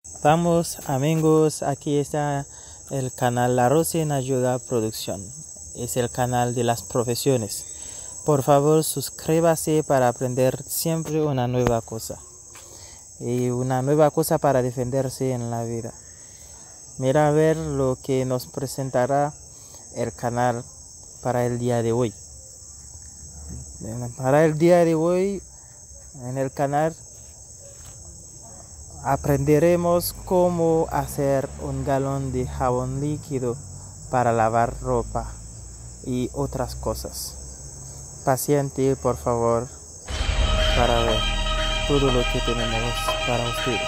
Vamos amigos, aquí está el canal La Rosa en Ayuda Producción. Es el canal de las profesiones. Por favor suscríbase para aprender siempre una nueva cosa. Y una nueva cosa para defenderse en la vida. Mira a ver lo que nos presentará el canal para el día de hoy. Para el día de hoy en el canal aprenderemos cómo hacer un galón de jabón líquido para lavar ropa y otras cosas. Paciente, por favor, para ver todo lo que tenemos para ustedes.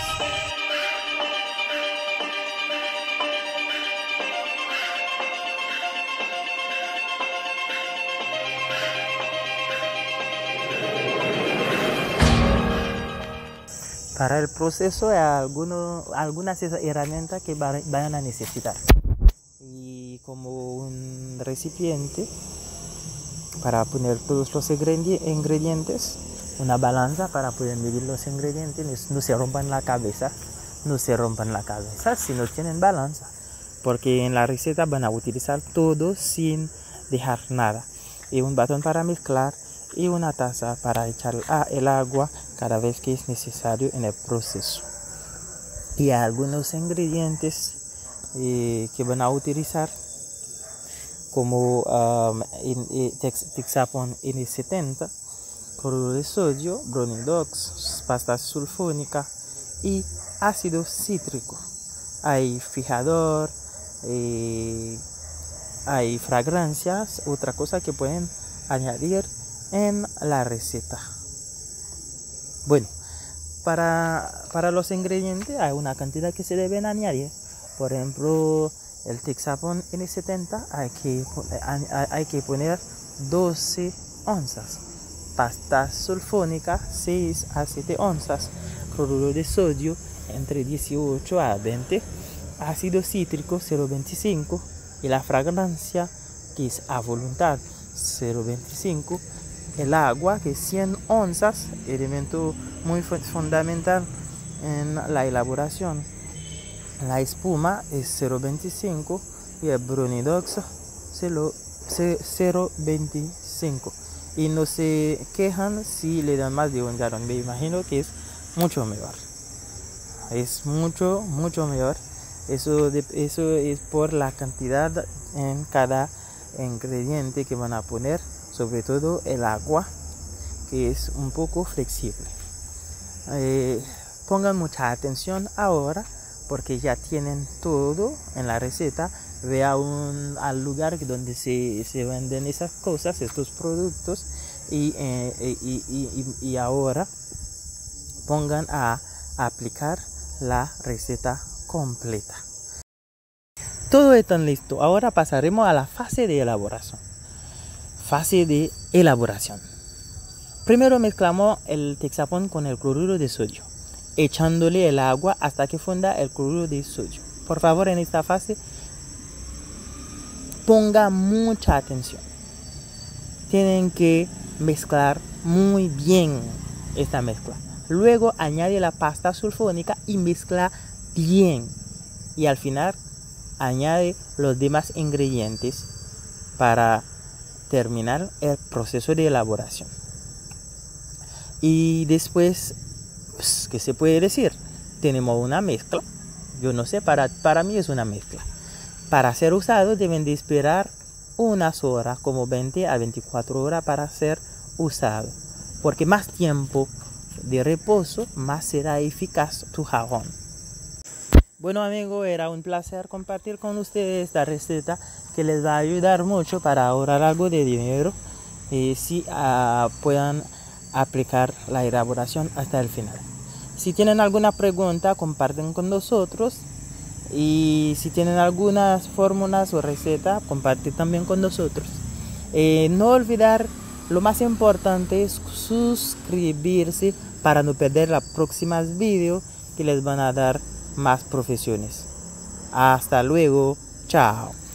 Para el proceso hay algunas herramientas que van a necesitar. Y como un recipiente para poner todos los ingredientes, una balanza para poder medir los ingredientes, no se rompan la cabeza si no tienen balanza, porque en la receta van a utilizar todo sin dejar nada. Y un batón para mezclar y una taza para echar el agua cada vez que es necesario en el proceso. Y algunos ingredientes que van a utilizar como Texapon N70, cloruro de sodio, Bronidox, pasta sulfónica y ácido cítrico. Hay fijador, hay fragancias, otra cosa que pueden añadir en la receta. Bueno, para los ingredientes hay una cantidad que se deben añadir. Por ejemplo, el Texapon N70 hay que poner 12 onzas, pasta sulfónica 6 a 7 onzas, cloruro de sodio entre 18 a 20, ácido cítrico 0,25 y la fragancia que es a voluntad 0,25, el agua que es 100 onzas, elemento muy fundamental en la elaboración. La espuma es 0,25 y el Bronidox 0,25. Y no se quejan si le dan más de un galón. Me imagino que es mucho mejor. Es mucho mejor. Eso es por la cantidad en cada ingrediente que van a poner. Sobre todo el agua, que es un poco flexible. Pongan mucha atención ahora, porque ya tienen todo en la receta. Ve al lugar donde se venden esas cosas, estos productos, y ahora pongan a aplicar la receta completa. Todo está listo. Ahora pasaremos a la fase de elaboración. Primero mezclamos el Texapon con el cloruro de sodio, echándole el agua hasta que funda el cloruro de sodio. Por favor, en esta fase ponga mucha atención. Tienen que mezclar muy bien esta mezcla. Luego añade la pasta sulfónica y mezcla bien. Y al final añade los demás ingredientes para terminar el proceso de elaboración. Y después, pues, ¿qué se puede decir? Tenemos una mezcla. Yo no sé, para mí es una mezcla. Para ser usado deben de esperar unas horas, como 20 a 24 horas para ser usado, porque más tiempo de reposo, más será eficaz tu jabón. Bueno amigos, era un placer compartir con ustedes esta receta que les va a ayudar mucho para ahorrar algo de dinero y si puedan aplicar la elaboración hasta el final. Si tienen alguna pregunta, comparten con nosotros, y si tienen algunas fórmulas o recetas, comparten también con nosotros. No olvidar, lo más importante es suscribirse para no perder los próximos vídeos que les van a dar más profesiones. Hasta luego, chao.